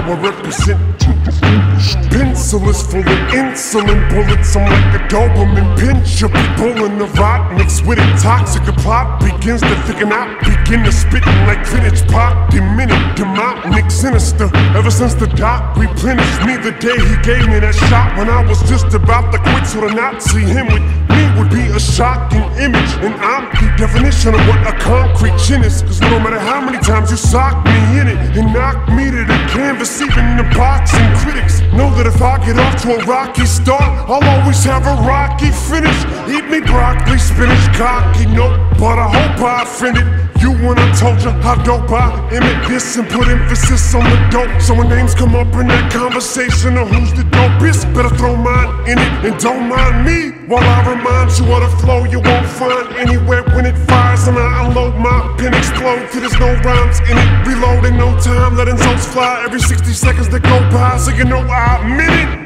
now I represent. Pencil is full of insulin bullets. I'm like a Doberman pincher, pulling the rot mixed with it. Toxic, the plot begins to thicken out. Begin to spitting like vintage pop. Diminish, demonic, sinister. Ever since the doc replenished me the day he gave me that shot, when I was just about to quit, so to not see him with me would be a shocking image. And I'm the definition of what a concrete chin is. Cause no matter how many times you sock me in it and knock me to the canvas, even the boxing critics know that if I get off to a rocky start, I'll always have a rocky finish. Eat me broccoli, spinach, cocky, nope, but I hope I offended you when I told you how dope I emit this and put emphasis on the dope. So when names come up in that conversation of who's the dopest, better throw mine in it and don't mind me while I remind you of the flow you won't find anywhere when it fires. And I unload my pen, explode till there's no rhymes in it. Reloading, no time, letting zones fly every 60 seconds that go by, so you know I meant it.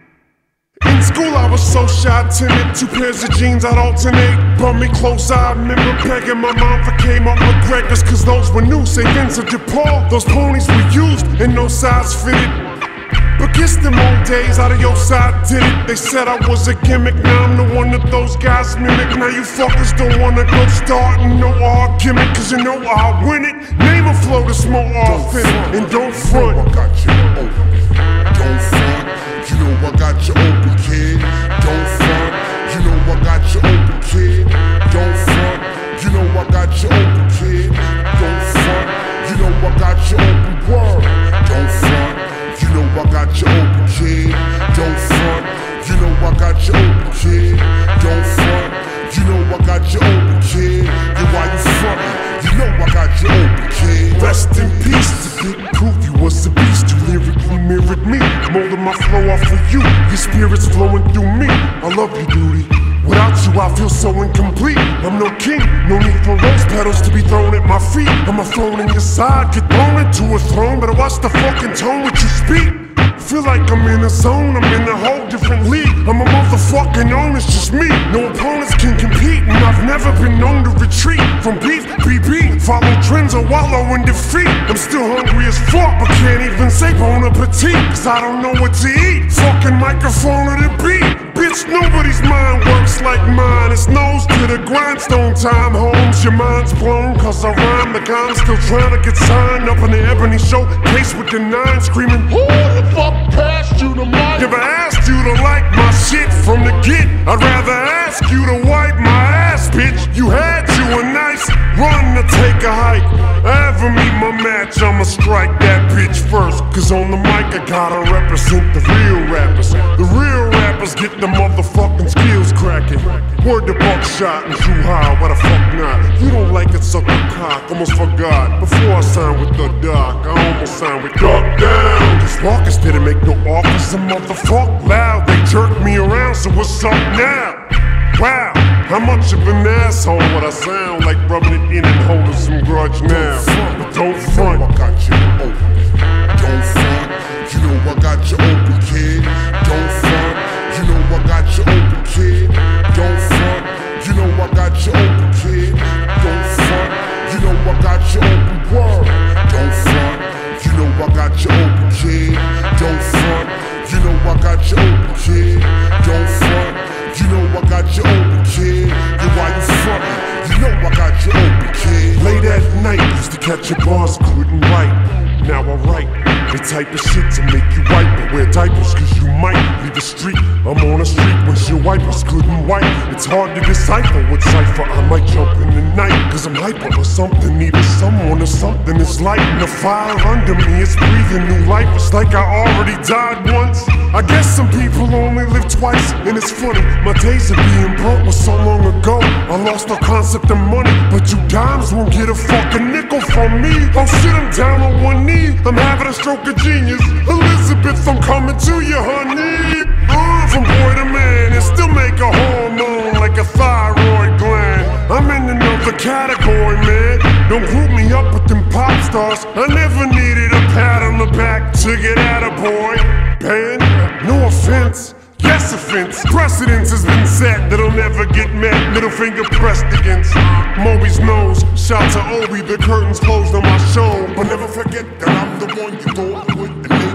In school I was so shy, timid, 2 pairs of jeans I'd alternate. Brought me close, I remember begging my mom for Kmart McGregor's, cause those were new, say Vincent DePaul. Those ponies were used and no size fitted. But guess them old days, out of your side did it. They said I was a gimmick, now I'm the one that those guys mimic. Now you fuckers don't wanna go starting no argument, cause you know I'll win it. Name a flow that's more authentic, and don't front. I got you open, don't front. You know I got you open, kid. Don't front. You know I got you open, kid. Don't front. You know I got you open, kid. Don't front. You know I got you open, word. Don't front. You know I got you open, kid. Don't front. You know I got you open, kid. Don't front. You know I got you open, kid. Yeah, why you frontin'? You know I got you open, kid. Rest in peace, the big proof you was a beast. You lyrically mirrored me, molding my flow off of you. Your spirit's flowing through me. I love you, duty. Without you, I feel so incomplete. I'm no king, no need for rose petals to be thrown at my feet. I'm a thorn in your side, get thrown into a throne. Better watch the fucking tone which you speak. Feel like I'm in a zone, I'm in a whole different league. I'm a motherfucking own, it's just me. No opponents can compete, and I've never been known to retreat from beef, BB. Follow trends or wallow in defeat. I'm still hungry as fuck, but can't even say bon appetit, cause I don't know what to eat. Fucking microphone or the beat. Bitch, nobody's mind works like mine. It's nose to the grindstone time, Holmes. Your mind's blown, cause I rhyme like I'm still trying to get signed up in the Ebony Showcase with the 9 screaming, who the fuck passed you the mic? Never asked you to like my shit from the get. I'd rather ask you to wipe my ass, bitch. You had you a nice run to take a hike. Ever meet my match, I'ma strike that bitch first. Cause on the mic I gotta represent the real rappers. The real rappers get the motherfucking skills cracking. Word to Buckshot and True High, why the fuck not? You don't like it, suck a cock, almost forgot. Before I signed with the doc, I almost signed with Duck Down. These walkers didn't make no offers, a motherfuck loud. They jerked me around, so what's up now? Wow, how much of an asshole would I sound, like rubbing it in and holding some grudge now? But don't front. I got you open, don't front. You know I got you open, kid. Don't front. You know I got you open, kid. Don't front. You know I got you open, kid. Don't front. You know I got you open, word. Don't front. You know I got you open, kid. Don't front. You know I got you open, kid. Don't front. You know I got you open, kid. Yeah, why you frontin'? You know I got you open, kid. Late at night, used to catch your bars, couldn't write. Now I write the type of shit to make you wipe or wear diapers, cause you might leave the street. I'm on the street when your wipers couldn't wipe. It's hard to decipher what cipher I might jump in the night, cause I'm hyper or something. Either someone or something is lighting the fire under me. It's breathing new life, it's like I already died once. I guess some people only live twice, and it's funny, my days of being broke was so long ago. I lost all concept of money, but you dimes won't get a fucking nickel from me. Oh shit, I'm down on one knee, I'm having a stroke of genius. Elizabeth, I'm coming to you, honey. From boy to man, and still make a hormone like a thyroid gland. I'm in another category, man. Don't group me up with them pop stars. I never needed a pat on the back to get at a boy. Band, no offense. Yes, offense. Precedence has been set that'll never get met. Middle finger pressed against Moby's nose. Shout to Obi, the curtains closed on my show. But never forget that I'm the one you thought would.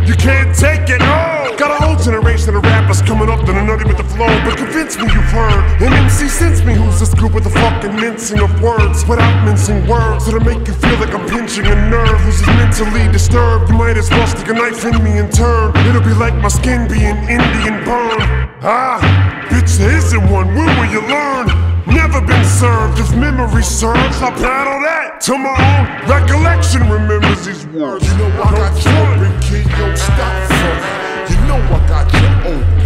You can't take it, oh! Got a whole generation of rappers coming up that are nutty with the flow. But convince me you've heard an MC since me who's this good with the fucking mincing of words. Without mincing words that'll make you feel like I'm pinching a nerve. Who's mentally disturbed, you might as well stick a knife in me and turn. It'll be like my skin being Indian burned. Ah, bitch, there isn't one, when will you learn? Never been served, if memory serves, I'll paddle that till my own recollection remembers these words. You know I got you open, kid, yo, stop front. You know I got you open.